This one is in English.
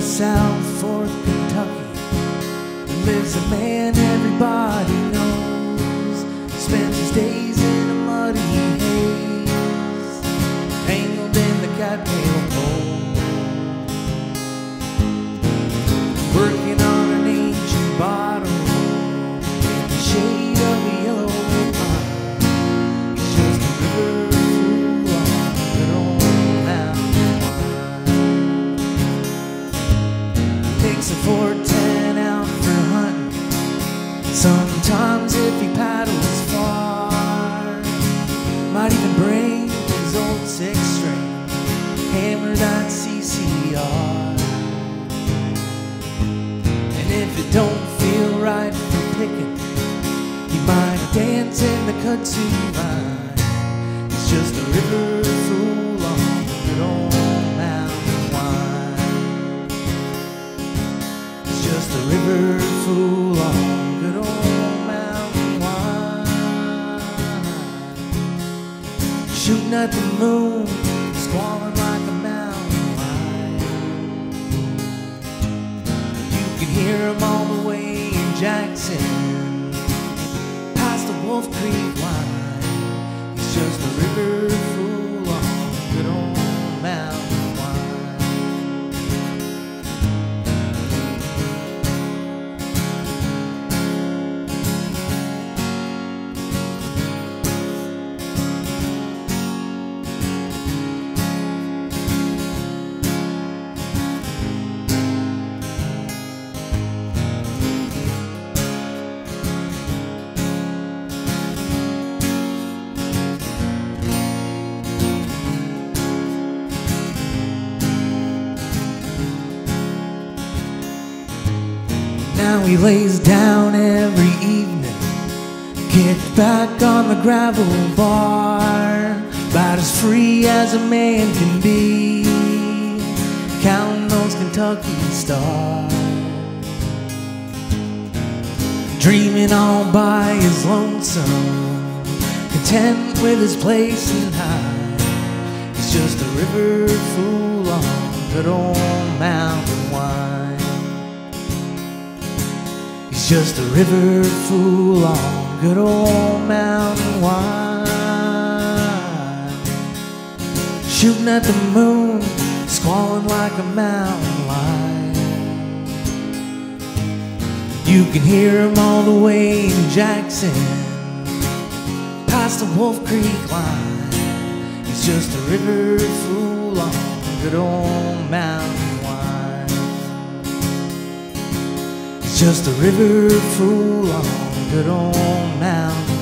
South Fourth Kentucky, there lives a man everybody knows. Spends his days in a muddy haze, tangled in the cattail pole, working on an ancient bottle in the shade of a yellow pine. He's just a river fool on good old mountain wine. Takes a 410 out for hunting. Sometimes if he paddles far, might even bring his old six-string, hammer that CCR. And if it don't feel right for picking, he might dance in the kudzu line. He's just a river fool on good old mountain wine. He's just a river fool on good old mountain wine. Shooting at the moon, squalling like a mountain lion. You can hear him all the way in Jackson, past the Wolf Creek line. He's just a river fool on good old mountain wine. Now he lays down every evening, kicked back on the gravel bar, about as free as a man can be, counting those Kentucky stars, dreaming all by his lonesome, content with his place in high. He's just a river fool on good old mountain wine. He's just a river fool on good old mountain wine. Shooting at the moon, squalling like a mountain lion. You can hear him all the way in Jackson, past the Wolf Creek line. He's just a river fool on good old mountain wine. Just a river fool on good old mountain